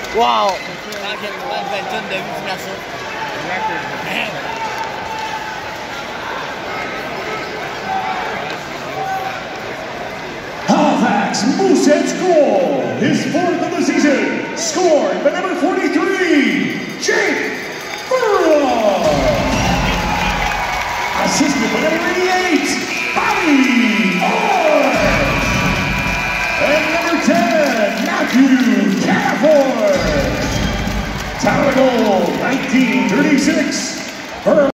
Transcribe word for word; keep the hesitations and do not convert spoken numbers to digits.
Wow! vingt tonnes de multiplication. Halifax Moosehead's goal, his fourth of the season, scored by number forty-three, Jake Furlong. Assisted by number eighty-eight, Bobby Orr. And number ten, Matthew Cannaford. Tower goal, nineteen thirty-six.